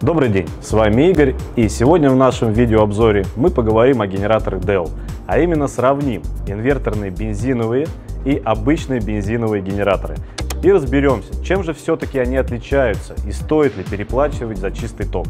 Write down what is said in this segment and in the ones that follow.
Добрый день, с вами Игорь, и сегодня в нашем видеообзоре мы поговорим о генераторах Dell, а именно сравним инверторные бензиновые и обычные бензиновые генераторы. И разберемся, чем же все-таки они отличаются и стоит ли переплачивать за чистый ток.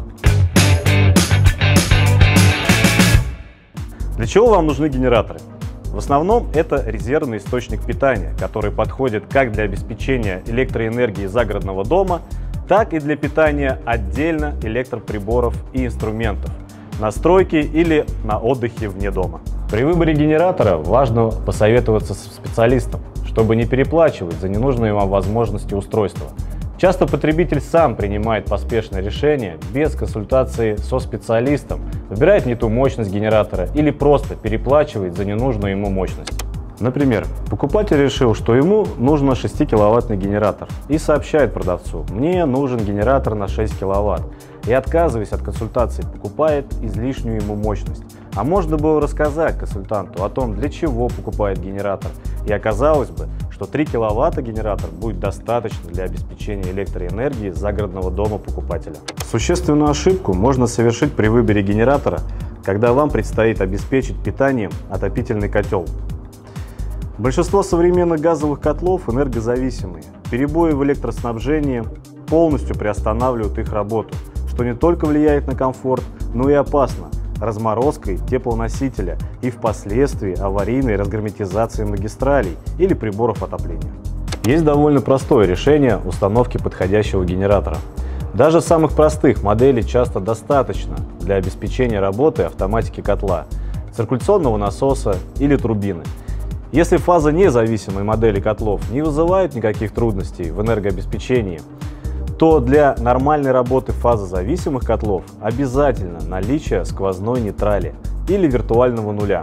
Для чего вам нужны генераторы? В основном это резервный источник питания, который подходит как для обеспечения электроэнергии загородного дома, так и для питания отдельно электроприборов и инструментов, на стройке или на отдыхе вне дома. При выборе генератора важно посоветоваться со специалистом, чтобы не переплачивать за ненужные вам возможности устройства. Часто потребитель сам принимает поспешное решение без консультации со специалистом, выбирает не ту мощность генератора или просто переплачивает за ненужную ему мощность. Например, покупатель решил, что ему нужен 6-киловаттный генератор и сообщает продавцу: «Мне нужен генератор на 6 киловатт», и, отказываясь от консультации, покупает излишнюю ему мощность. А можно было рассказать консультанту о том, для чего покупает генератор, и оказалось бы, что 3 киловатта генератор будет достаточно для обеспечения электроэнергии загородного дома покупателя. Существенную ошибку можно совершить при выборе генератора, когда вам предстоит обеспечить питанием отопительный котел. Большинство современных газовых котлов энергозависимые. Перебои в электроснабжении полностью приостанавливают их работу, что не только влияет на комфорт, но и опасно разморозкой теплоносителя и впоследствии аварийной разгерметизацией магистралей или приборов отопления. Есть довольно простое решение установки подходящего генератора. Даже самых простых моделей часто достаточно для обеспечения работы автоматики котла, циркуляционного насоса или турбины. Если фаза независимой модели котлов не вызывает никаких трудностей в энергообеспечении, то для нормальной работы фазозависимых котлов обязательно наличие сквозной нейтрали или виртуального нуля.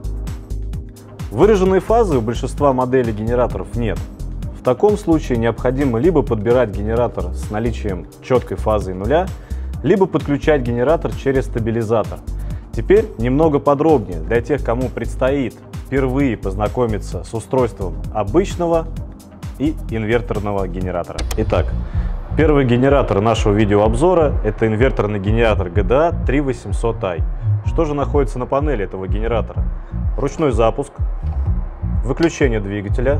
Выраженной фазы у большинства моделей генераторов нет. В таком случае необходимо либо подбирать генератор с наличием четкой фазы нуля, либо подключать генератор через стабилизатор. Теперь немного подробнее для тех, кому предстоит впервые познакомиться с устройством обычного и инверторного генератора. Итак, первый генератор нашего видеообзора – это инверторный генератор GDA 3800i. Что же находится на панели этого генератора? Ручной запуск, выключение двигателя,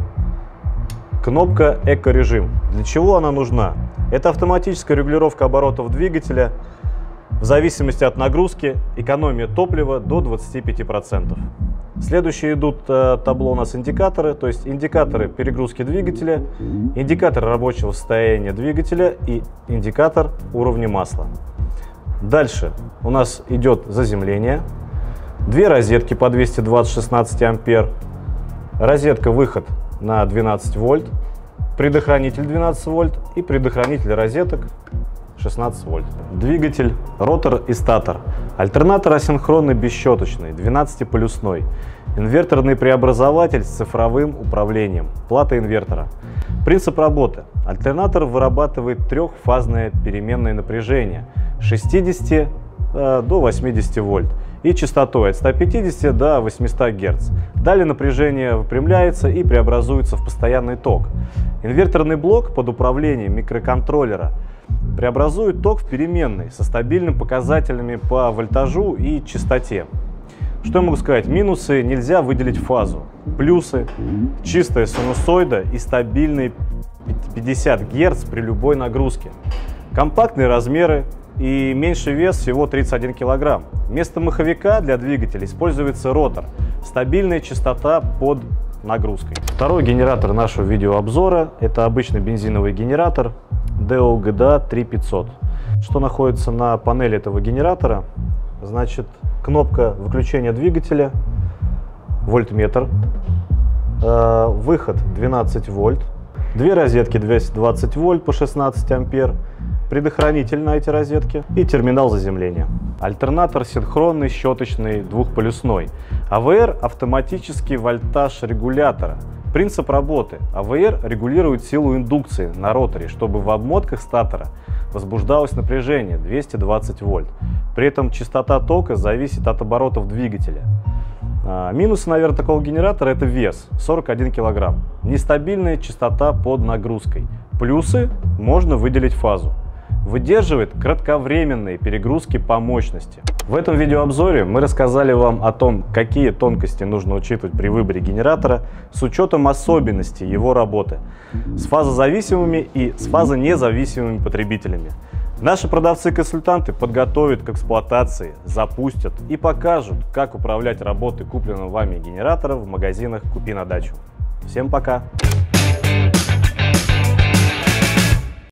кнопка «Эко-режим». Для чего она нужна? Это автоматическая регулировка оборотов двигателя в зависимости от нагрузки, экономия топлива до 25%. Следующие идут табло у нас индикаторы, то есть индикаторы перегрузки двигателя, индикатор рабочего состояния двигателя и индикатор уровня масла. Дальше у нас идет заземление, две розетки по 220-16 ампер, розетка-выход на 12 вольт, предохранитель 12 вольт и предохранитель розеток 16 вольт. Двигатель, ротор и статор. Альтернатор асинхронный бесщеточный, 12-полюсной. Инверторный преобразователь с цифровым управлением. Плата инвертора. Принцип работы. Альтернатор вырабатывает трехфазное переменное напряжение 60 до 80 вольт и частотой от 150 до 800 Гц. Далее напряжение выпрямляется и преобразуется в постоянный ток. Инверторный блок под управлением микроконтроллера преобразует ток в переменный со стабильными показателями по вольтажу и частоте. Что я могу сказать? Минусы: нельзя выделить фазу. Плюсы: чистая синусоида и стабильные 50 Гц при любой нагрузке. Компактные размеры и меньший вес, всего 31 кг. Вместо маховика для двигателя используется ротор. Стабильная частота под нагрузкой. Второй генератор нашего видеообзора – это обычный бензиновый генератор Dell GDA 3500. Что находится на панели этого генератора? Значит, кнопка выключения двигателя, вольтметр, выход 12 вольт, две розетки 220 вольт по 16 ампер, предохранитель на эти розетки и терминал заземления. Альтернатор синхронный щеточный двухполюсной. АВР – автоматический вольтаж регулятора. Принцип работы. АВР регулирует силу индукции на роторе, чтобы в обмотках статора возбуждалось напряжение 220 вольт. При этом частота тока зависит от оборотов двигателя. Минусы, наверное, такого генератора – это вес 41 кг. Нестабильная частота под нагрузкой. Плюсы – можно выделить фазу. выдерживает кратковременные перегрузки по мощности. В этом видеообзоре мы рассказали вам о том, какие тонкости нужно учитывать при выборе генератора с учетом особенностей его работы с фазозависимыми и с фазонезависимыми потребителями. Наши продавцы-консультанты подготовят к эксплуатации, запустят и покажут, как управлять работой купленного вами генератора в магазинах «Купи на дачу». Всем пока!